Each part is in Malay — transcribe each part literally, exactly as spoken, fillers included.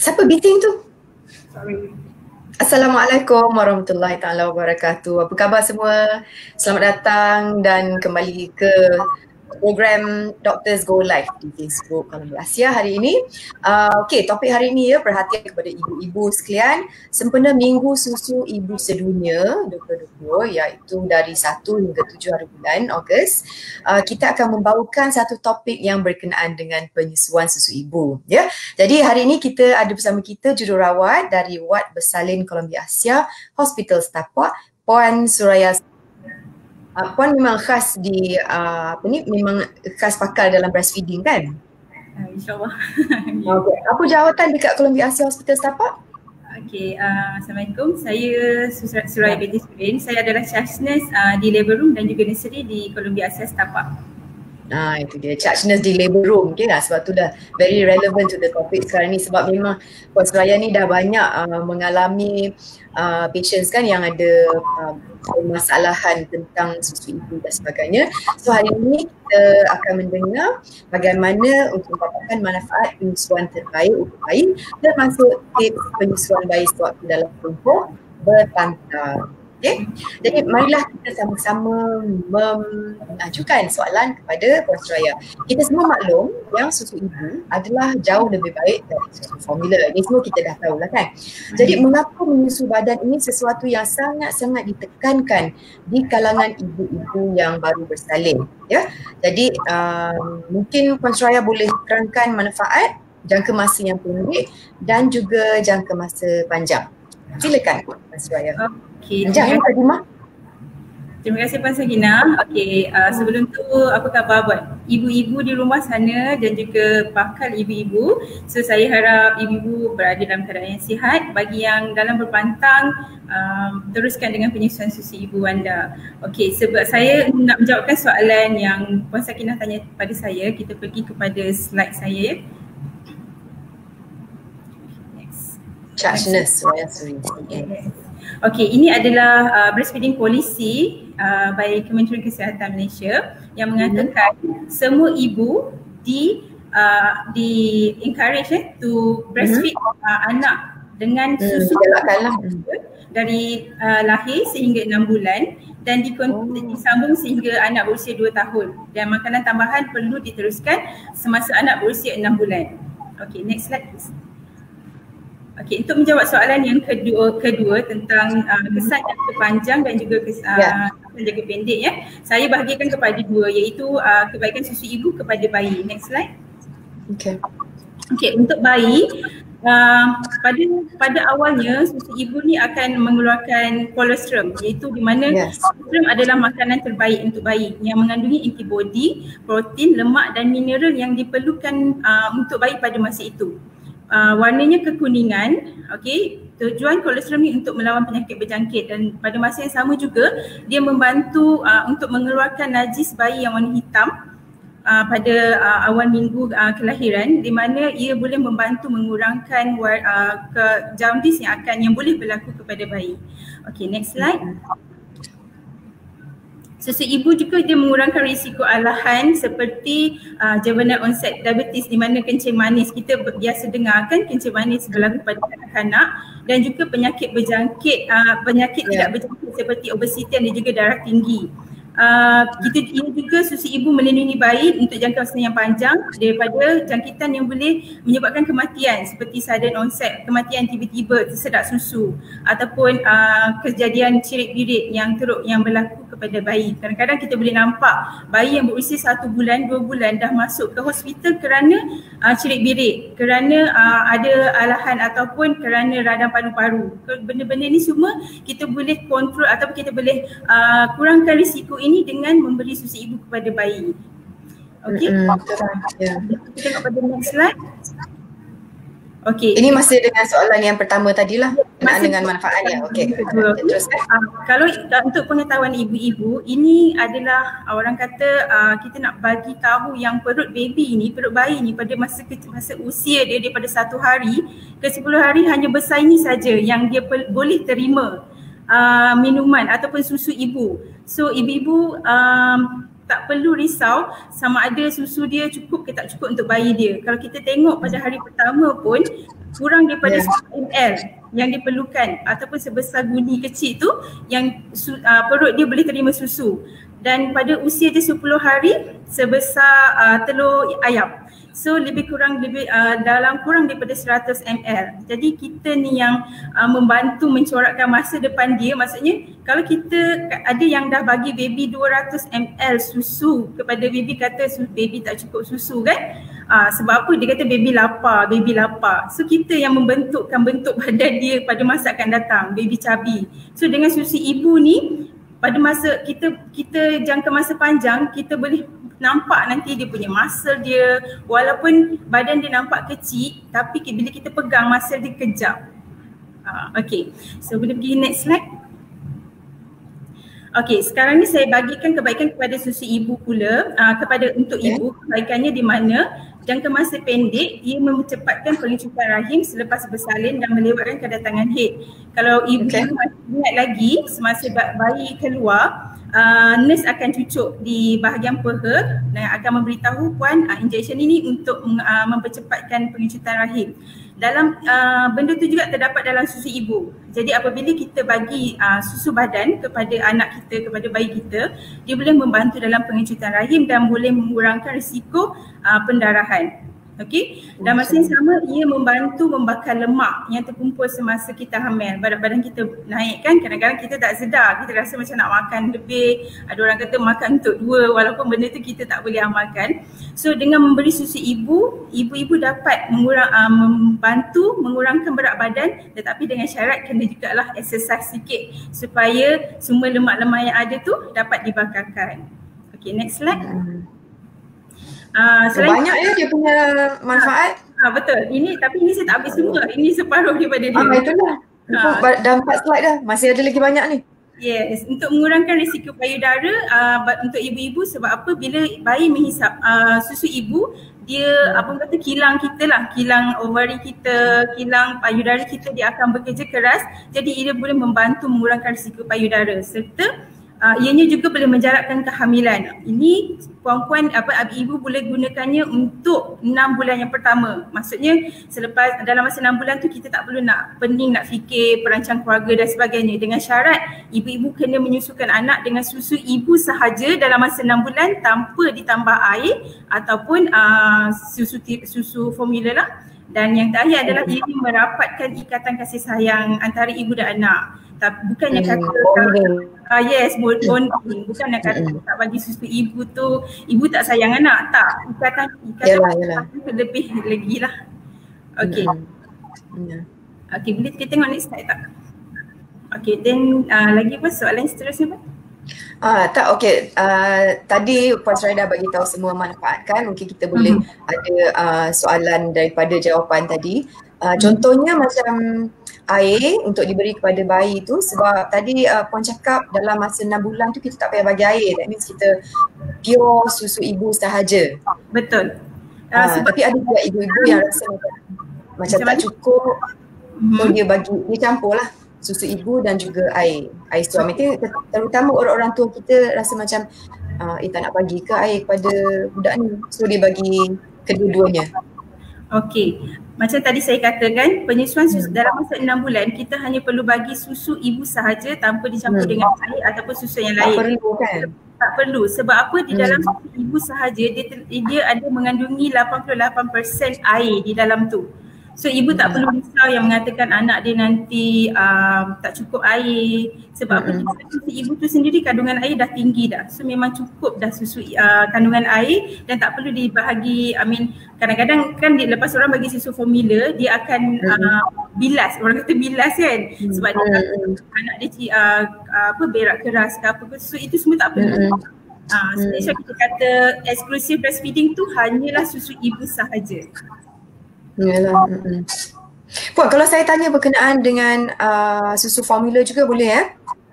Siapa bising tu? Sorry. Assalamualaikum warahmatullahi taala wabarakatuh. Apa khabar semua? Selamat datang dan kembali ke program Doctors Go Live di Facebook Columbia Asia hari ini. Uh, Okey, topik hari ini ya, perhatian kepada ibu-ibu sekalian. Sempena Minggu Susu Ibu Sedunia dua ribu dua puluh iaitu dari satu hingga tujuh hari bulan Ogos, uh, kita akan membawakan satu topik yang berkenaan dengan penyusuan susu ibu ya. Jadi hari ini kita ada bersama kita jururawat dari Wad Bersalin Columbia Asia Hospital Setapak, Puan Suraya. Uh, Puan memang khas di uh, apa ni, memang khas pakar dalam breastfeeding kan? Uh, InsyaAllah. Okay. Apa jawatan dekat Columbia Asia Hospital Setapak? Okey, uh, Assalamualaikum. Saya Suraya binti Surin. Saya adalah charge nurse uh, di labour room dan juga nursery di Columbia Asia Setapak. Nah itu dia, charge nurse di labour room, okay lah, sebab tu dah very relevant to the topic sekarang ni, sebab memang Puan Suraya ni dah banyak uh, mengalami uh, patients kan yang ada uh, permasalahan tentang susu ibu dan sebagainya. So hari ini kita akan mendengar bagaimana untuk mendapatkan manfaat penyusuan terbaik untuk bayi, termasuk tips penyusuan bayi sewaktu dalam tempoh berpantar. Okay. Jadi marilah kita sama-sama mengajukan soalan kepada Puan Suraya. Kita semua maklum yang susu ibu adalah jauh lebih baik dari susu formula. Ini semua kita dah tahu lah kan. Jadi mengapa menyusu badan ini sesuatu yang sangat-sangat ditekankan di kalangan ibu-ibu yang baru bersalin. Ya. Jadi um, mungkin Puan Suraya boleh terangkan manfaat, jangka masa yang pendek dan juga jangka masa panjang. Silakan Puan Suraya. Okey. Panjang ya Kak Dima? Terima kasih Puan Sagina. Okey, uh, sebelum tu apa khabar buat ibu-ibu di rumah sana dan juga bakal ibu-ibu. So saya harap ibu-ibu berada dalam keadaan yang sihat. Bagi yang dalam berpantang, um, teruskan dengan penyusuan susu ibu anda. Okey, sebab saya nak menjawabkan soalan yang Puan Sakinah tanya kepada saya, kita pergi kepada slide saya. Next. Charge nurse Suraya Suri. Okey, ini adalah uh, breastfeeding policy uh, by Kementerian Kesihatan Malaysia yang mengatakan mm-hmm. semua ibu di uh, di encourage eh, to breastfeed mm-hmm. uh, anak dengan susu mm-hmm. dari uh, lahir sehingga enam bulan dan oh. disambung sehingga anak berusia dua tahun, dan makanan tambahan perlu diteruskan semasa anak berusia enam bulan. Okey, next slide please. Okey, untuk menjawab soalan yang kedua kedua tentang uh, kesan jangka panjang dan juga kesan yeah. uh, jangka pendek ya. Saya bahagikan kepada dua, iaitu uh, kebaikan susu ibu kepada bayi. Next slide. Okey. Okey, untuk bayi uh, pada pada awalnya susu ibu ni akan mengeluarkan kolostrum, iaitu di mana yes. kolostrum adalah makanan terbaik untuk bayi yang mengandungi antibodi, protein, lemak dan mineral yang diperlukan uh, untuk bayi pada masa itu. Uh, warnanya kekuningan. Okey, tujuan kolostrum ni untuk melawan penyakit berjangkit, dan pada masa yang sama juga dia membantu uh, untuk mengeluarkan najis bayi yang warna hitam uh, pada uh, awal minggu uh, kelahiran, di mana ia boleh membantu mengurangkan war, uh, ke jaundice yang akan yang boleh berlaku kepada bayi. Okey, next slide. Susu ibu juga dia mengurangkan risiko alahan seperti uh, juvenile onset diabetes, di mana kencing manis, kita biasa dengar kan kencing manis berlaku pada kanak-kanak, dan juga penyakit berjangkit, uh, penyakit yeah. tidak berjangkit seperti obesiti dan juga darah tinggi. Uh, kita ia juga susu ibu melindungi bayi untuk jangka masa yang panjang daripada jangkitan yang boleh menyebabkan kematian seperti sudden onset, kematian tiba-tiba tersedak susu, ataupun uh, kejadian cirit-birit yang teruk yang berlaku kepada bayi. Kadang-kadang kita boleh nampak bayi yang berusia satu bulan, dua bulan dah masuk ke hospital kerana uh, cirit-birit, kerana uh, ada alahan ataupun kerana radang paru-paru. Benda-benda ni semua kita boleh kontrol ataupun kita boleh uh, kurangkan risiko ini dengan memberi susu ibu kepada bayi. Okey. Mm-hmm. Yeah. Kita tengok pada next slide. Okey. Ini masih dengan soalan yang pertama tadilah, berkenaan dengan manfaatnya. Okey. Terus. Uh, kalau uh, untuk pengetahuan ibu-ibu, ini adalah uh, orang kata uh, kita nak bagi tahu yang perut baby ni, perut bayi ni pada masa masa usia dia daripada satu hari ke sepuluh hari hanya besar ini saja yang dia per, boleh terima uh, minuman ataupun susu ibu. So ibu-ibu um, tak perlu risau sama ada susu dia cukup ke tak cukup untuk bayi dia. Kalau kita tengok pada hari pertama pun kurang daripada Yeah. satu mililiter yang diperlukan ataupun sebesar guni kecil tu yang su, uh, perut dia boleh terima susu, dan pada usia dia sepuluh hari sebesar uh, telur ayam. So lebih kurang lebih uh, dalam kurang daripada seratus mililiter. Jadi kita ni yang uh, membantu mencorakkan masa depan dia. Maksudnya kalau kita ada yang dah bagi baby dua ratus mililiter susu kepada baby, kata baby tak cukup susu kan. Uh, sebab apa? Dia kata baby lapar, baby lapar. So kita yang membentukkan bentuk badan dia pada masa akan datang, baby chubby. So dengan susu ibu ni pada masa kita kita jangka masa panjang, kita boleh nampak nanti dia punya muscle dia, walaupun badan dia nampak kecil tapi bila kita pegang muscle dia kejap. Uh, okay, so boleh pergi next slide. Okay, sekarang ni saya bagikan kebaikan kepada susu ibu pula, uh, kepada untuk ibu. Kebaikannya di mana jangka masa pendek dia mempercepatkan pengecupan rahim selepas bersalin dan melewatkan kedatangan haid. Kalau ibu okay. masih ingat lagi semasa bayi keluar, uh, nurse akan cucuk di bahagian peha dan akan memberitahu puan uh, injection ini untuk uh, mempercepatkan pengecutan rahim. Dalam uh, benda tu juga terdapat dalam susu ibu. Jadi apabila kita bagi uh, susu badan kepada anak kita, kepada bayi kita, dia boleh membantu dalam pengecutan rahim dan boleh mengurangkan risiko uh, pendarahan. Okey, dan masa yang sama ia membantu membakar lemak yang terkumpul semasa kita hamil. Badan badan kita naik kan, kadang-kadang kita tak sedar, kita rasa macam nak makan lebih. Ada orang kata makan untuk dua, walaupun benda tu kita tak boleh amalkan. So dengan memberi susu ibu, ibu-ibu dapat mengurang, uh, membantu mengurangkan berat badan, tetapi dengan syarat kena jugalah exercise sikit supaya semua lemak-lemak yang ada tu dapat dibakarkan. Okay, next slide. Uh, selain banyak ya dia punya manfaat. Ha, betul. Ini tapi ini saya tak habis semua. Ini separuh daripada dia. Ah, itulah. Ha. Dah empat slide dah. Masih ada lagi banyak ni. Yes, untuk mengurangkan risiko payudara uh, untuk ibu-ibu, sebab apa, bila bayi menghisap uh, susu ibu, dia apa kata kilang kita lah, kilang ovari kita, kilang payudara kita, dia akan bekerja keras. Jadi ia boleh membantu mengurangkan risiko payudara serta Uh, ianya juga boleh menjarakkan kehamilan. Ini puan-puan apa ibu boleh gunakannya untuk enam bulan yang pertama. Maksudnya selepas dalam masa enam bulan tu kita tak perlu nak pening nak fikir perancang keluarga dan sebagainya, dengan syarat ibu-ibu kena menyusukan anak dengan susu ibu sahaja dalam masa enam bulan tanpa ditambah air ataupun uh, susu susu formula lah. Dan yang terakhir adalah ia merapatkan ikatan kasih sayang antara ibu dan anak. Tak, bukannya kata uh, yes, bonding. Bukannya kata tak bagi susu ibu tu ibu tak sayang anak. Tak, ikatan ikatan itu lebih lagi lah. Okay. Mm. Okay, boleh kita tengok next slide tak? Okay, then uh, lagi apa soalan seterusnya, Pak? Ah, tak, okey. Uh, tadi Puan Suraida bagi tahu semua manfaat kan. Mungkin kita boleh uh-huh. ada uh, soalan daripada jawapan tadi. Uh, contohnya macam air untuk diberi kepada bayi tu, sebab tadi uh, Puan cakap dalam masa enam bulan tu kita tak payah bagi air. That means kita pure susu ibu sahaja. Betul. Uh, uh, tapi ada juga ibu-ibu yang rasa macam, macam tak cukup. Uh-huh. So dia bagi, dia campur lah susu ibu dan juga air air suam. Itu terutama orang-orang tua kita rasa macam uh, eh tak nak bagi ke air kepada budak ni, so dia bagi kedua-duanya. Okey, macam tadi saya katakan, penyusuan susu hmm. dalam masa enam bulan kita hanya perlu bagi susu ibu sahaja tanpa dicampur hmm. dengan air ataupun susu yang lain. Tak perlu kan? Tak perlu, sebab apa, di dalam hmm. susu ibu sahaja dia, dia ada mengandungi lapan puluh lapan peratus air di dalam tu. So ibu tak perlu risau yang mengatakan anak dia nanti um, tak cukup air, sebab mm-hmm. apa, susu ibu tu sendiri kandungan air dah tinggi dah. So memang cukup dah susu uh, kandungan air dan tak perlu dibahagi. I mean kadang-kadang kan dia, lepas orang bagi susu formula dia akan mm-hmm. uh, bilas, orang kata bilas kan, mm-hmm. sebab dia mm-hmm. anak dia uh, apa berak keras ke apa, so itu semua tak perlu. Mm-hmm. Uh, so mm-hmm. kita kata exclusive breastfeeding tu hanyalah susu ibu sahaja. Yalah. Mm-hmm. Puan, kalau saya tanya berkenaan dengan uh, susu formula juga boleh ya?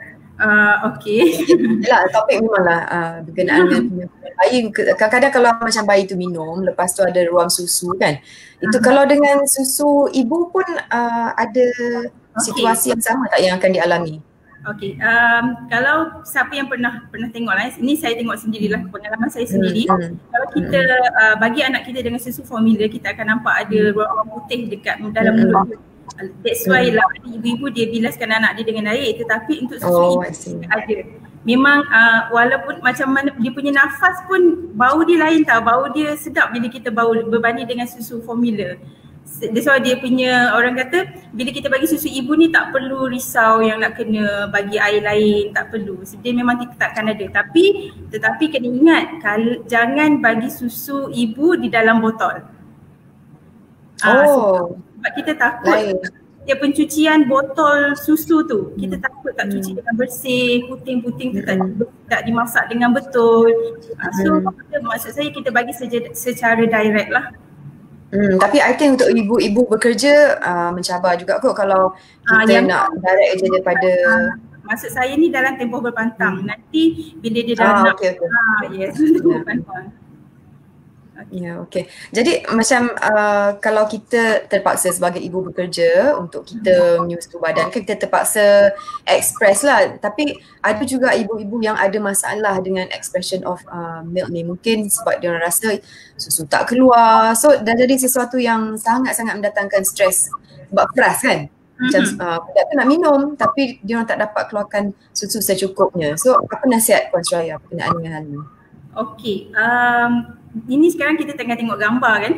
Uh, okay. Yalah, topik memanglah uh, berkenaan dengan bayi. Kadang-kadang kalau macam bayi tu minum, lepas tu ada ruam susu kan. Itu uh-huh. kalau dengan susu ibu pun uh, ada situasi okay. yang sama tak yang akan dialami? Okey, um, kalau siapa yang pernah pernah tengok lah, ini saya tengok sendirilah, pengalaman saya sendiri. Hmm. Kalau kita uh, bagi anak kita dengan susu formula, kita akan nampak ada ruang-ruang putih dekat dalam mulut dia. That's why lah ibu-ibu dia bilaskan anak dia dengan air, tetapi untuk susu Oh, ibu ada. Memang uh, walaupun macam mana dia punya nafas pun bau dia lain tau, bau dia sedap bila kita bau berbanding dengan susu formula. That's why dia punya, orang kata bila kita bagi susu ibu ni tak perlu risau yang nak kena bagi air lain, tak perlu. Dia memang kita takkan ada. Tapi tetapi kena ingat, kalau jangan bagi susu ibu di dalam botol. Oh. Uh, sebab, sebab kita takut lain. Dia pencucian botol susu tu, kita hmm. takut tak cuci hmm. dengan bersih, puting-puting tu hmm. tak, tak dimasak dengan betul. Uh, so hmm. maksud saya kita bagi seja, secara direct lah. Hmm, tapi I think untuk ibu-ibu bekerja uh, mencabar juga kot kalau kita uh, nak direct je daripada uh, maksud saya ni dalam tempoh berpantang. Hmm. Nanti bila dia dah ah, nak okay, okay. Ah, yes, tempoh berpantang. Ya, yeah, okey. Jadi macam uh, kalau kita terpaksa sebagai ibu bekerja untuk kita menyusu badan, kan kita terpaksa express lah. Tapi ada juga ibu-ibu yang ada masalah dengan expression of uh, milk ni. Mungkin sebab dia orang rasa susu tak keluar. So dah jadi sesuatu yang sangat-sangat mendatangkan stres. Sebab keras kan? Macam uh, budak tu nak minum tapi dia orang tak dapat keluarkan susu secukupnya. So apa nasihat Puan Suraya berkenaan dengan hal ni? Okey, um, ini sekarang kita tengah tengok gambar kan?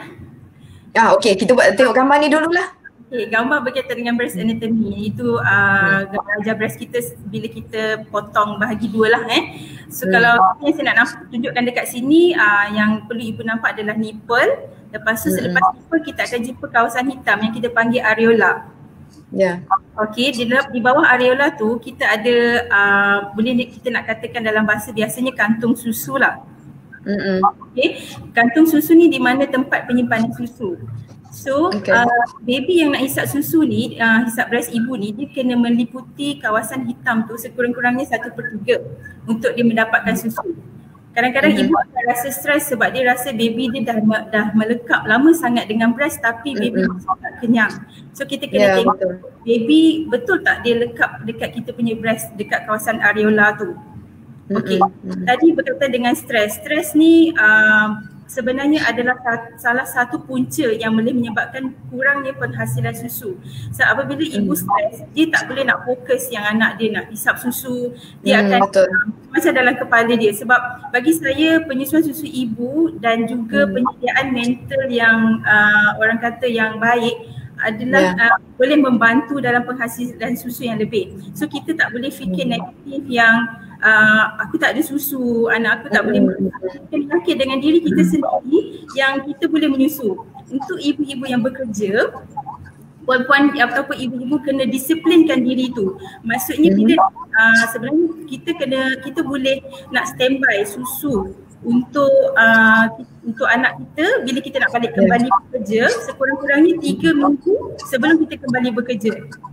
Ah, okey, kita buat tengok gambar ni dululah. Okey, gambar berkaitan dengan breast anatomy. Itu uh, gambar wajah breast kita bila kita potong bahagi dua lah eh. So hmm. kalau yang saya nak nampak, tunjukkan dekat sini, uh, yang perlu ibu nampak adalah nipple. Lepas tu hmm. selepas nipple kita akan jumpa kawasan hitam yang kita panggil areola. Ya. Yeah. Okey, di, di bawah areola tu kita ada uh, boleh kita nak katakan dalam bahasa biasanya kantung susu lah. Mm-hmm. Okey, kantung susu ni di mana tempat penyimpanan susu. So okay. uh, baby yang nak hisap susu ni, uh, hisap breast ibu ni, dia kena meliputi kawasan hitam tu sekurang-kurangnya satu per tiga untuk dia mendapatkan susu. Kadang-kadang mm-hmm. ibu akan rasa stres sebab dia rasa baby dia dah dah melekap lama sangat dengan breast tapi baby mm-hmm. masih tak kenyang. So kita kena yeah, tengok betul. Baby betul tak dia lekap dekat kita punya breast, dekat kawasan areola tu. Okey, mm-hmm. tadi berkaitan dengan stres. Stres ni uh, sebenarnya adalah salah satu punca yang boleh menyebabkan kurangnya penghasilan susu. So apabila ibu stres, dia tak boleh nak fokus yang anak dia nak hisap susu. Dia mm, akan uh, macam dalam kepala dia. Sebab bagi saya penyusuan susu ibu dan juga mm. penyediaan mental yang uh, orang kata yang baik adalah yeah. uh, boleh membantu dalam penghasilan susu yang lebih. So kita tak boleh fikir mm. negatif yang Uh, aku tak ada susu, anak aku tak boleh menyusu. Kita yakin dengan diri kita sendiri yang kita boleh menyusu. Untuk ibu-ibu yang bekerja, puan-puan ataupun ibu-ibu kena disiplinkan diri tu. Maksudnya kita uh, sebenarnya kita kena kita boleh nak standby susu untuk uh, untuk anak kita bila kita nak balik kembali bekerja sekurang-kurangnya tiga minggu sebelum kita kembali bekerja.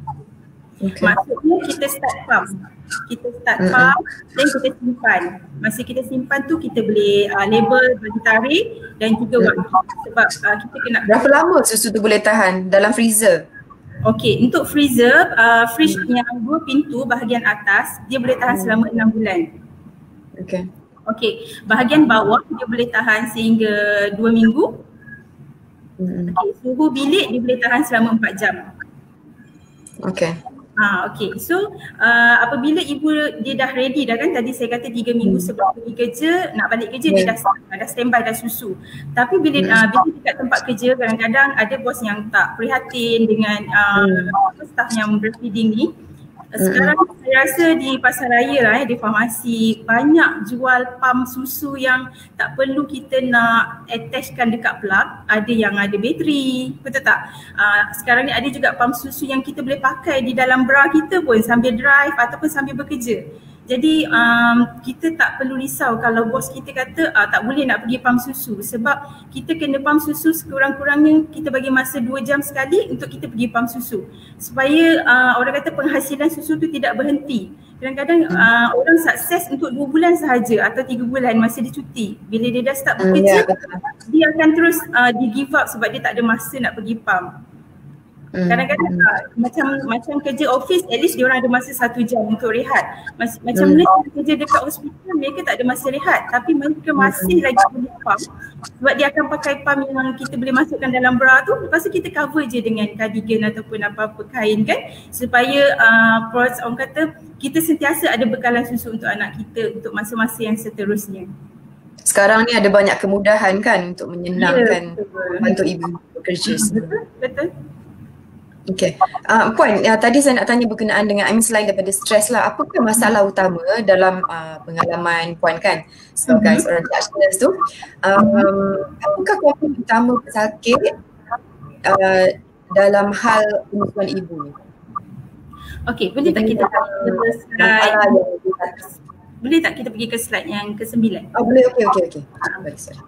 Okay. Maksudnya kita start pump. Kita start mm-hmm. pump dan kita simpan. Masa kita simpan tu kita boleh uh, label, bagi tarik dan juga mm-hmm. waktu. Sebab uh, kita kena. Berapa lama susu tu boleh tahan dalam freezer? Okey, untuk freezer, uh, fridge mm-hmm. yang dua pintu bahagian atas dia boleh tahan selama enam bulan. Okey. Okey, bahagian bawah dia boleh tahan sehingga dua minggu. Mm-hmm. Okey, suhu bilik dia boleh tahan selama empat jam. Okey. Ah, okay. So uh, apabila ibu dia dah ready dah kan, tadi saya kata tiga minggu hmm. sebelum pergi kerja, nak balik kerja yeah. dia dah, dah standby dah susu. Tapi bila hmm. uh, bila dekat tempat kerja kadang-kadang ada bos yang tak prihatin dengan uh, hmm. staff yang breastfeeding ni. Sekarang hmm. saya rasa di pasar raya lah eh, di farmasi banyak jual pam susu yang tak perlu kita nak attachkan dekat plug. Ada yang ada bateri, betul tak? Uh, sekarang ni ada juga pam susu yang kita boleh pakai di dalam bra kita pun sambil drive ataupun sambil bekerja. Jadi um, kita tak perlu risau kalau bos kita kata uh, tak boleh nak pergi pam susu, sebab kita kena pam susu sekurang-kurangnya kita bagi masa dua jam sekali untuk kita pergi pam susu supaya uh, orang kata penghasilan susu tu tidak berhenti. Kadang-kadang uh, orang sukses untuk dua bulan sahaja atau tiga bulan masa dia cuti. Bila dia dah start bekerja, hmm, ya, dia akan terus uh, di give up sebab dia tak ada masa nak pergi pam. Kadang-kadang uh, macam macam kerja office, at least diorang ada masa satu jam untuk rehat. Mas, macam Hmm. nurse kerja dekat hospital, mereka tak ada masa rehat, tapi mereka masih lagi boleh pump sebab dia akan pakai pump yang kita boleh masukkan dalam bra tu, lepas tu kita cover je dengan cardigan ataupun apa-apa kain kan, supaya uh, proses orang kata kita sentiasa ada bekalan susu untuk anak kita untuk masa-masa yang seterusnya. Sekarang ni ada banyak kemudahan kan untuk menyenangkan Ya, bantu ibu bekerja. betul, betul. Okay. Uh, Puan, uh, tadi saya nak tanya berkenaan dengan, I mean selain daripada stres lah, apakah masalah utama dalam uh, pengalaman Puan kan sebagai mm-hmm. seorang charge nurse tu, um, apakah komponen utama pesakit uh, dalam hal penyusuan ibu ni? Okay, boleh tak kita pergi ke slide, boleh tak kita pergi ke slide yang ke sembilan? Oh boleh, okay, okay, okay. Baik, sorry.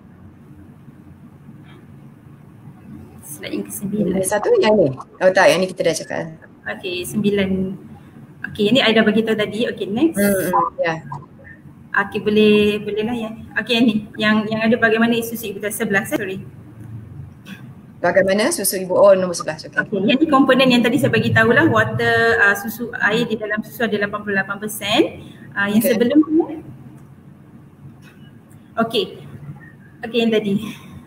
Slide yang ke sembilan. Satu yang ni? Oh tak, yang ni kita dah cakap. Okay, sembilan. Okay, yang ni I dah bagi tahu tadi. Okay, next. Hmm, ya. Yeah. Okay, boleh, boleh lah ya. Okay, yang ni. Yang yang ada bagaimana susu ibu dah sebelah, sorry. Bagaimana susu ibu? Oh, nombor sebelas. Okay. Okay, yang ni komponen yang tadi saya bagi tahu lah, water, uh, susu, air di dalam susu ada lapan puluh lapan peratus. Uh, yang okay. sebelum ni. Okay. Okay, yang tadi.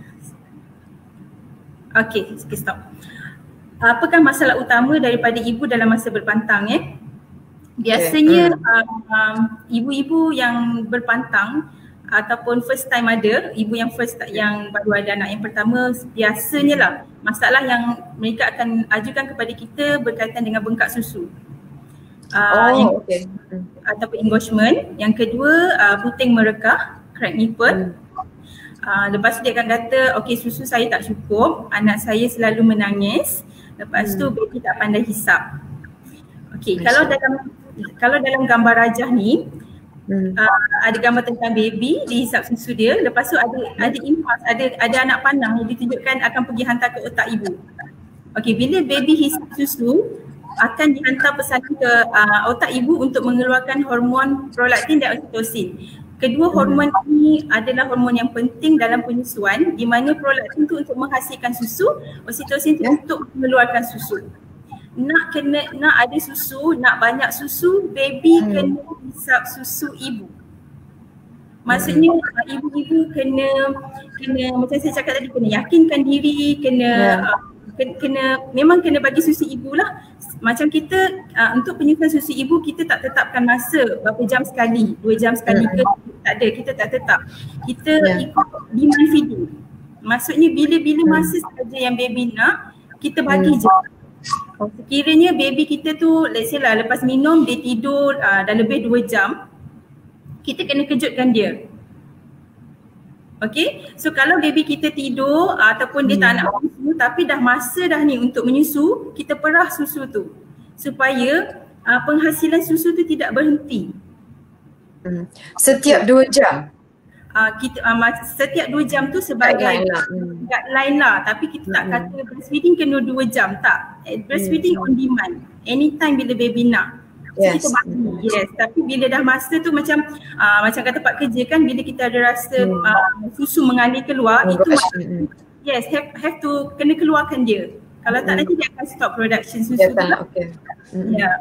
Okay, okay, stop. Apakah masalah utama daripada ibu dalam masa berpantang ya? Biasanya okay. um, um, ibu-ibu yang berpantang ataupun first time ada, ibu yang first yang baru ada anak yang pertama, biasanya lah masalah yang mereka akan ajukan kepada kita berkaitan dengan bengkak susu. Uh, oh, yang, okay. Ataupun engorgement. Yang kedua, uh, puting merekah, crack nipple. Hmm. Uh, lepas tu dia akan kata, okay susu saya tak cukup, anak saya selalu menangis, lepas hmm. tu baby tak pandai hisap. Okay, kalau dalam kalau dalam gambar rajah ni, hmm. uh, ada gambar tentang baby, dihisap susu dia, lepas tu ada ada impas, ada ada anak panang yang ditunjukkan akan pergi hantar ke otak ibu. Okay, bila baby hisap susu, akan dihantar pesanan ke uh, otak ibu untuk mengeluarkan hormon prolaktin dan oksitosin. Kedua hormon ini adalah hormon yang penting dalam penyusuan, di mana prolaktin itu untuk menghasilkan susu, oksitosin itu untuk mengeluarkan susu. Nak kena nak ada susu, nak banyak susu, baby hmm. kena hisap susu ibu. Maksudnya hmm. ibu-ibu kena kena macam saya cakap tadi, kena yakinkan diri, kena yeah. uh, kena, kena memang kena bagi susu ibu lah. Macam kita uh, untuk penyusuan susu ibu, kita tak tetapkan masa berapa jam sekali, dua jam sekali ke, tak ada, kita tak tetap. Kita yeah. ikut demand feeding. Maksudnya bila-bila masa saja yang baby nak, kita bagi hmm. je. Sekiranya baby kita tu, let's say lah lepas minum dia tidur uh, dah lebih dua jam, kita kena kejutkan dia. Okay, so kalau baby kita tidur uh, ataupun dia hmm. tak nak menyusu tapi dah masa dah ni untuk menyusu, kita perah susu tu supaya uh, penghasilan susu tu tidak berhenti. Hmm. Setiap dua jam? Uh, kita uh, setiap dua jam tu sebagai guideline lah, hmm. guideline lah, tapi kita tak hmm. kata breastfeeding kena dua jam, tak. Breastfeeding hmm. on demand, anytime bila baby nak. So yes. kita bagi, yes. Tapi bila dah masa tu macam uh, macam kata pak kerja kan, bila kita ada rasa hmm. uh, susu mengalir keluar, oh, itu hmm. yes, have, have to kena keluarkan dia. Kalau hmm. tak nanti dia akan stop production susu yes, tu lah. Okay. Hmm. Yeah.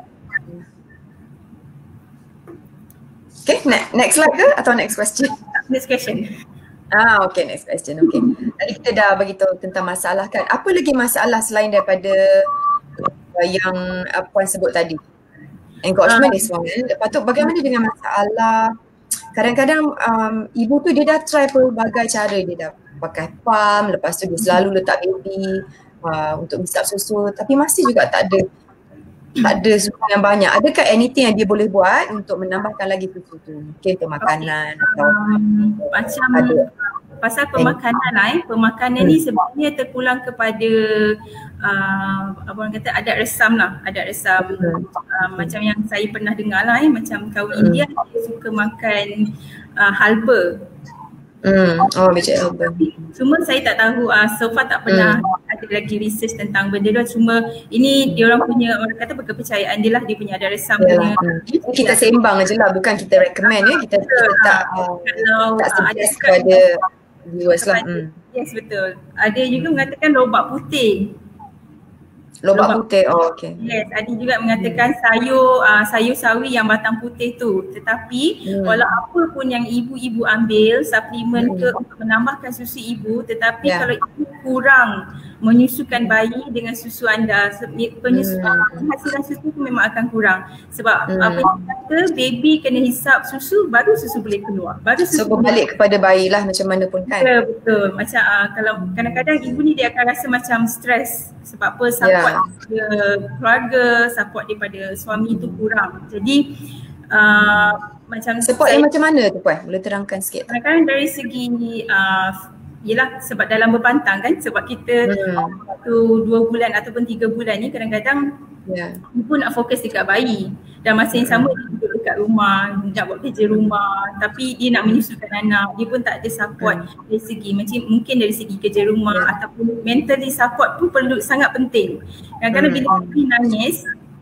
Okay, next, next slide ke atau next question? Next question. Ah, okay, next question. Okay. Tadi kita dah beritahu tentang masalah kan. Apa lagi masalah selain daripada uh, yang uh, Puan sebut tadi? Engorgement is one. Lepas tu bagaimana dengan masalah, kadang-kadang um, ibu tu dia dah try pelbagai cara, dia dah pakai pump, lepas tu dia selalu letak baby uh, untuk hisap susu, tapi masih juga tak ada tak ada susu yang banyak. Adakah anything yang dia boleh buat untuk menambahkan lagi susu tu? Mungkin untuk makanan okay. atau um, macam ada. Pasal pemakanan lah eh, pemakanan hmm. ni sebenarnya terpulang kepada uh, apa orang kata adat resam lah, adat resam hmm. uh, macam yang saya pernah dengar lah eh, macam kaum hmm. India dia suka makan uh, halba. Hmm. Oh macam halba. Cuma saya tak tahu, uh, so far tak pernah hmm. ada lagi research tentang benda tu, cuma ini diorang punya, orang kata kepercayaan dia lah, dia punya adat resam punya. Hmm. Kita sembang je lah, bukan kita recommend ya, kita, kita tak uh, kalau tak uh, suggest kepada viewers lah. Hmm. Yes, betul. Ada juga mengatakan lobak putih. Lobak putih, oh okey. Yes, ada juga mengatakan hmm. sayur uh, sayur sawi yang batang putih tu. Tetapi hmm. walau apa pun yang ibu-ibu ambil suplemen hmm. ke untuk menambahkan susu ibu, tetapi yeah. kalau ibu kurang menyusukan bayi dengan susu anda, penyusu, hmm. penghasilan susu tu memang akan kurang. Sebab hmm. apa yang kata baby kena hisap susu baru susu boleh keluar. Baru susu so berbalik kepada bayi lah macam mana pun kan. Ya, betul. Macam uh, kalau kadang-kadang ibu ni dia akan rasa macam stres sebab apa support yeah. dia keluarga, support daripada suami tu kurang. Jadi uh, macam support yang macam mana tu Puan? Boleh terangkan sikit? Kadang-kadang dari segi uh, yelah sebab dalam berpantang kan, sebab kita hmm. waktu dua bulan ataupun tiga bulan ni kadang-kadang yeah. ibu nak fokus dekat bayi dan masa yang sama dia duduk dekat rumah, nak buat kerja rumah, tapi dia nak menyusukan anak, dia pun tak ada support hmm. dari segi macam mungkin dari segi kerja rumah yeah. ataupun mentally support pun perlu sangat penting. Kadang-kadang hmm. bila baby nangis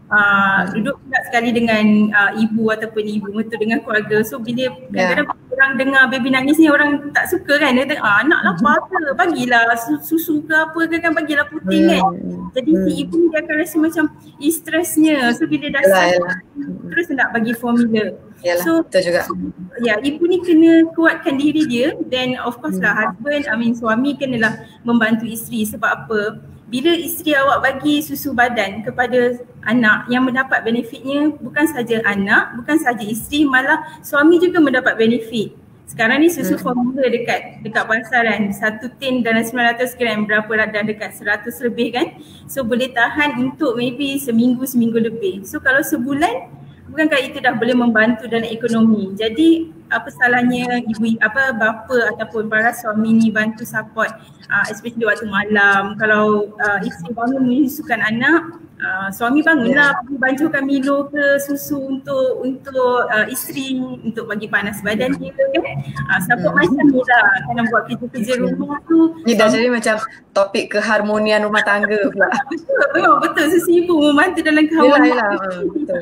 Uh, duduk pula sekali dengan uh, ibu ataupun ibu mertua dengan keluarga. So bila kadang-kadang yeah. orang dengar baby nangis ni orang tak suka kan. Dia kata ah, anak lapar ke, bagilah susu ke apa ke kan, bagilah puting kan. Jadi si ibu ni dia akan rasa macam stresnya. So bila dah yalah, terus nak bagi formula. Yalah, so betul juga. Ya, ibu ni kena kuatkan diri dia. Then of course lah husband, I mean suami kenalah membantu isteri. Sebab apa? Bila isteri awak bagi susu badan kepada anak, yang mendapat benefitnya bukan saja anak, bukan saja isteri, malah suami juga mendapat benefit. Sekarang ni susu hmm. formula dekat dekat pasaran satu tin dalam sembilan ratus gram berapa dah dekat seratus lebih kan. So boleh tahan untuk maybe seminggu seminggu lebih. So kalau sebulan, bukankah itu dah boleh membantu dalam ekonomi. Jadi apa salahnya ibu apa bapa ataupun para suami ni bantu support uh, especially waktu malam. Kalau uh, isteri bangun menyusukan anak, uh, suami bangunlah pergi yeah. bancuhkan Milo ke susu untuk untuk uh, isteri untuk bagi panas badan dia kan. Uh, support hmm. macam ni lah kena buat kerja-kerja rumah tu. Ni dah jadi macam topik keharmonian rumah tangga pula. Betul, memang betul. Sesi ibu membantu dalam kawan. Yalah, yalah. Betul.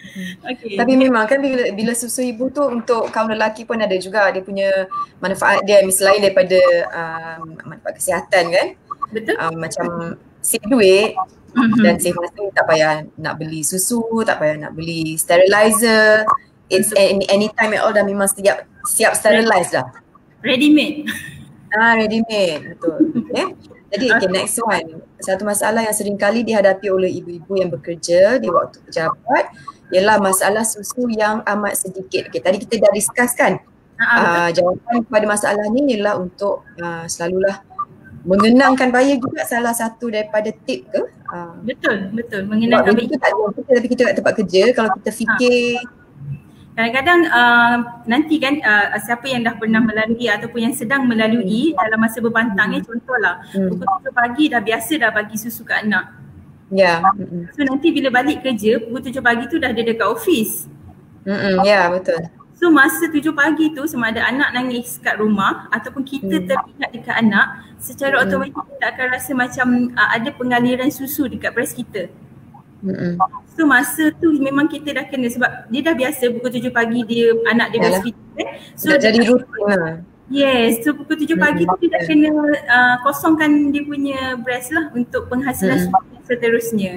Okay. Tapi memang kan bila, bila susu ibu tu untuk kaum lelaki pun ada juga dia punya manfaat dia selain daripada um, manfaat kesihatan kan. Betul. Um, macam save duit mm-hmm. dan save masa, tak payah nak beli susu, tak payah nak beli sterilizer. It's any, anytime at all dah memang siap siap sterilize dah. Ready made. Ah, ready made. Betul. Okay. Jadi okay, next one. Satu masalah yang sering kali dihadapi oleh ibu-ibu yang bekerja di waktu pejabat ialah masalah susu yang amat sedikit. Okay, tadi kita dah discuss kan. Uh, jawapan kepada masalah ni ialah untuk uh, selalulah mengenangkan bayi juga salah satu daripada tip ke? Uh, betul, betul. Mengenangkan bayi. Kita tak ada kita tapi kita kat tempat kerja kalau kita fikir ha. Kadang-kadang uh, nanti kan uh, siapa yang dah pernah melalui ataupun yang sedang melalui hmm. dalam masa berbantang ni, hmm. contohlah hmm. pukul tujuh pagi dah biasa dah bagi susu ke anak. Ya. Yeah. So nanti bila balik kerja pukul tujuh pagi tu dah ada dekat office. Ya yeah, betul. So masa tujuh pagi tu sama ada anak nangis kat rumah ataupun kita hmm. terlihat dekat anak, secara hmm. otomatik kita akan rasa macam uh, ada pengaliran susu dekat breast kita. Hmm. So masa tu memang kita dah kena sebab dia dah biasa pukul tujuh pagi dia anak dia breastfeed kan. So dah jadi rutin lah. Yes, so pukul tujuh pagi hmm. tu dia dah kena uh, kosongkan dia punya breast lah untuk penghasilan hmm. seterusnya.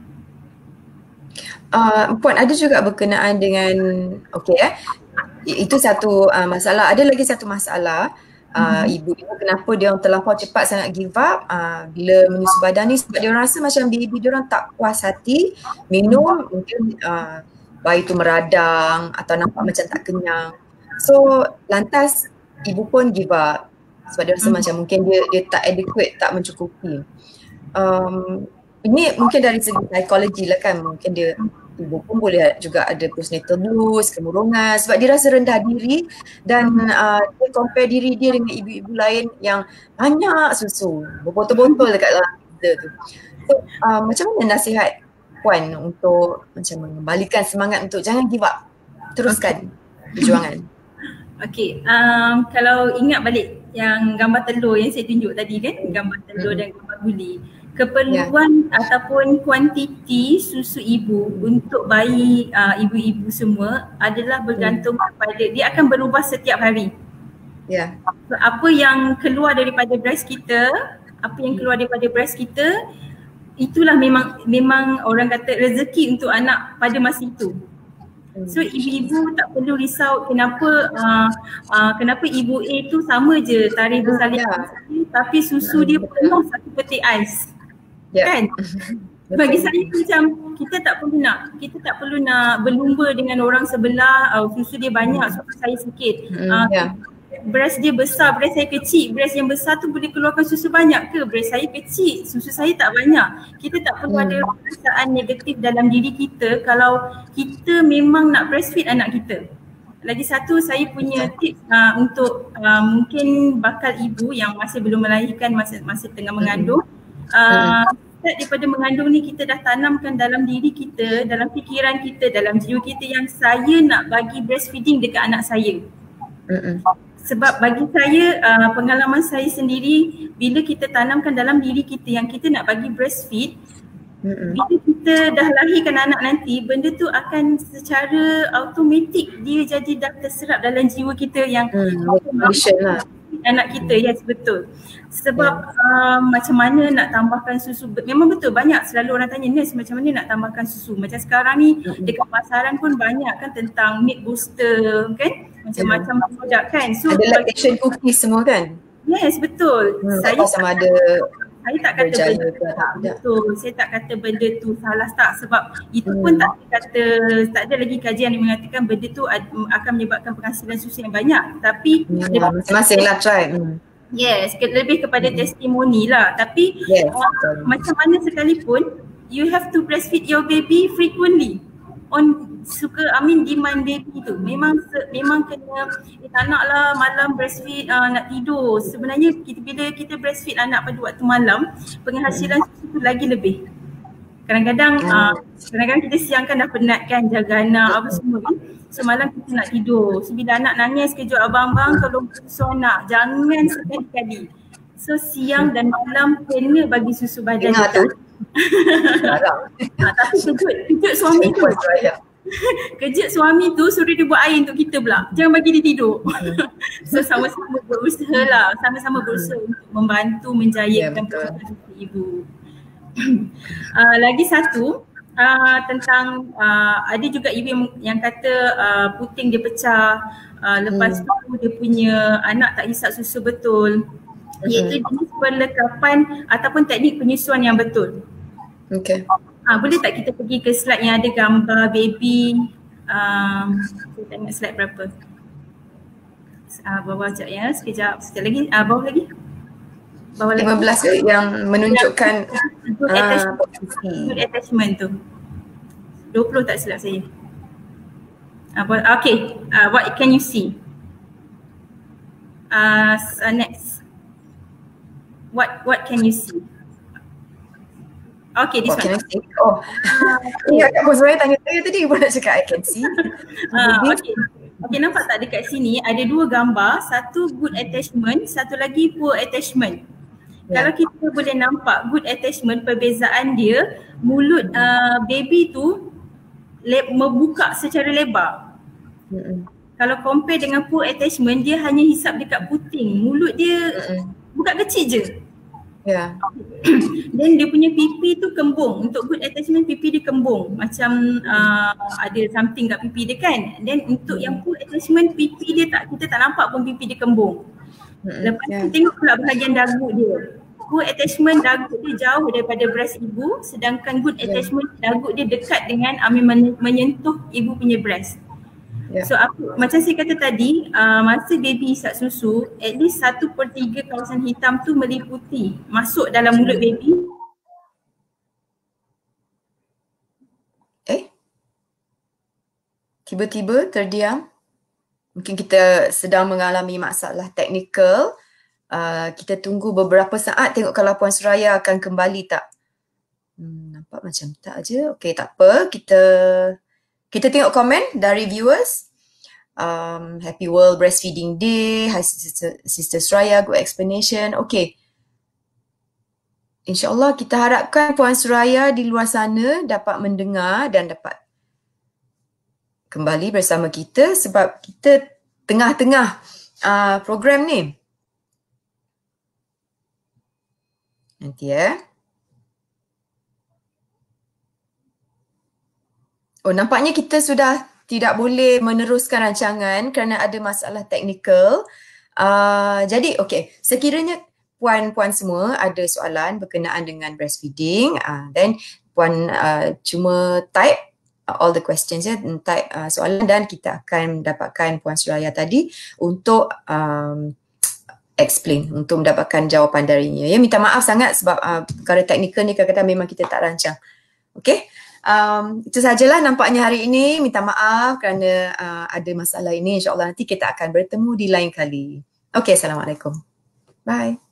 Uh, Puan, ada juga berkenaan dengan okey eh. Itu satu uh, masalah. Ada lagi satu masalah. Uh, mm-hmm. Ibu-ibu kenapa dia orang terlampau cepat sangat give up uh, bila menyusu badan ni, sebab dia orang rasa macam baby dia orang tak puas hati minum, mungkin uh, bayi tu meradang atau nampak macam tak kenyang. So lantas ibu pun give up sebab dia rasa mm-hmm. macam mungkin dia dia tak adequate, tak mencukupi. Um, ini mungkin dari segi psikologi lah kan, mungkin dia ibu pun boleh juga ada postnatal blues, kemurungan sebab dia rasa rendah diri dan uh, dia compare diri dia dengan ibu-ibu lain yang banyak susu, berbotol-botol dekat dalam kita tu. So uh, macam mana nasihat Puan untuk macam mengembalikan semangat untuk jangan give up, teruskan okay. perjuangan. Okay, um, kalau ingat balik yang gambar telur yang saya tunjuk tadi kan, gambar telur hmm. dan gambar guli. Keperluan yeah. ataupun kuantiti susu ibu untuk bayi uh, ibu-ibu semua adalah bergantung hmm. kepada, dia akan berubah setiap hari. Ya. Yeah. So, apa yang keluar daripada breast kita, apa yang keluar daripada breast kita itulah memang memang orang kata rezeki untuk anak pada masa itu. So ibu-ibu tak perlu risau kenapa uh, uh, kenapa ibu A tu sama je tarikh bersalin yeah. tapi susu dia penuh satu peti ais. Yeah. Kan? Bagi saya macam kita tak perlu nak kita tak perlu nak berlumba dengan orang sebelah, uh, susu dia banyak, susu saya sikit. Uh, yeah. Breast dia besar, breast saya kecil. Breast yang besar tu boleh keluarkan susu banyak ke? Breast saya kecil, susu saya tak banyak. Kita tak perlu hmm. ada perasaan negatif dalam diri kita kalau kita memang nak breastfeed anak kita. Lagi satu, saya punya tips uh, untuk uh, mungkin bakal ibu yang masih belum melahirkan, masih masih tengah mengandung. Uh, start daripada mengandung ni kita dah tanamkan dalam diri kita, dalam fikiran kita, dalam jiwa kita yang saya nak bagi breastfeeding dekat anak saya. Mm-mm. Sebab bagi saya, uh, pengalaman saya sendiri, bila kita tanamkan dalam diri kita yang kita nak bagi breastfeed, mm-hmm. bila kita dah lahirkan anak nanti, benda tu akan secara automatik dia jadi dah terserap dalam jiwa kita yang hmm, lah. anak kita, yes betul. Sebab yeah. uh, macam mana nak tambahkan susu, memang betul banyak selalu orang tanya, nurse macam mana nak tambahkan susu. Macam sekarang ni mm-hmm. dekat pasaran pun banyak kan tentang milk booster kan, macam-macam yeah. produk kan. So ada lactation cookies semua kan? Yes betul. Hmm, saya sama ada saya tak kata benda tu tak betul. Saya tak kata benda tu salah tak, sebab itu hmm. pun tak kata, tak ada lagi kajian yang mengatakan benda tu ad, akan menyebabkan penghasilan susu yang banyak. Tapi ya, masing-masing lah try. Hmm. Yes, lebih kepada hmm. testimoni lah. Tapi yes, uh, macam mana sekalipun, you have to breastfeed your baby frequently. On suka, I mean demand baby tu. Memang memang kena, eh, tak nak lah malam breastfeed, uh, nak tidur. Sebenarnya kita, bila kita breastfeed anak pada waktu malam, penghasilan hmm. susu tu lagi lebih. Kadang-kadang hmm. uh, kadang-kadang kita siang kan dah penat kan jaga anak apa semua ni. So malam kita nak tidur. So bila anak nangis kejut abang-abang tolong susu anak. Jangan sekali-kali. So siang dan malam kena bagi susu badan. Dengar tu. Ha, tapi kejut, kejut suami tu. Kejut suami tu suruh dia buat air untuk kita pula. Jangan bagi dia tidur. So sama-sama berusaha lah. Sama-sama berusaha untuk membantu menjayakan yeah, ibu. uh, lagi satu uh, tentang uh, ada juga ibu yang, yang kata uh, puting dia pecah, uh, lepas hmm. tu dia punya anak tak hisap susu betul. Hmm. Iaitu jenis perlekapan ataupun teknik penyusuan yang betul. Okay. Uh, boleh tak kita pergi ke slide yang ada gambar baby? Um, saya tengok slide berapa? Uh, bawah sekejap ya, sekejap, sekejap lagi, uh, bawah lagi. Bawah lima belas lagi. Yang menunjukkan good, uh, attachment, good attachment tu. dua puluh tak silap saya. Uh, okay, uh, what can you see? Uh, next. What what can you see? Okay, this what one. Can I see? Oh, ya, Kak Huzraya tanya saya tadi pun nak cakap I can see. Uh, okay. Okay, nampak tak dekat sini ada dua gambar, satu good attachment, satu lagi poor attachment. Yeah. Kalau kita boleh nampak good attachment, perbezaan dia, mulut uh, baby tu le- membuka secara lebar. Mm-mm. Kalau compare dengan poor attachment, dia hanya hisap dekat puting, mulut dia Mm-mm. buka kecil je. Ya. Yeah. Dan dia punya pipi tu kembung. Untuk good attachment pipi dia kembung. Macam uh, ada something kat pipi dia kan. Dan untuk yang poor attachment pipi dia tak, kita tak nampak pun pipi dia kembung. Lepas yeah. tu tengok pula bahagian dagu dia. Poor attachment dagu dia jauh daripada breast ibu, sedangkan good yeah. attachment dagu dia dekat dengan, I mean, menyentuh ibu punya breast. Yeah. So aku, macam saya kata tadi, uh, masa baby isap susu, at least satu per tiga kawasan hitam tu meliputi masuk dalam mulut baby. Eh? Tiba-tiba terdiam. Mungkin kita sedang mengalami masalah teknikal. Uh, kita tunggu beberapa saat, tengok kalau Puan Suraya akan kembali tak. Hmm, nampak macam tak aja. Okey, tak apa. Kita kita tengok komen dari viewers. Um, Happy World Breastfeeding Day. Hi Sister, Sister Suraya, good explanation. Okey. InsyaAllah kita harapkan Puan Suraya di luar sana dapat mendengar dan dapat kembali bersama kita sebab kita tengah-tengah uh, program ni. Nanti ya. Oh, nampaknya kita sudah tidak boleh meneruskan rancangan kerana ada masalah teknikal. Uh, jadi, okey, sekiranya puan-puan semua ada soalan berkenaan dengan breastfeeding, uh, then puan uh, cuma type uh, all the questions ya, type uh, soalan dan kita akan mendapatkan Puan Suraya tadi untuk um, explain, untuk mendapatkan jawapan darinya. Ya, minta maaf sangat sebab uh, perkara teknikal ni kadang-kadang memang kita tak rancang. Okey. Um, itu sajalah nampaknya hari ini. Minta maaf kerana uh, ada masalah ini. InsyaAllah nanti kita akan bertemu di lain kali. Okey, Assalamualaikum. Bye.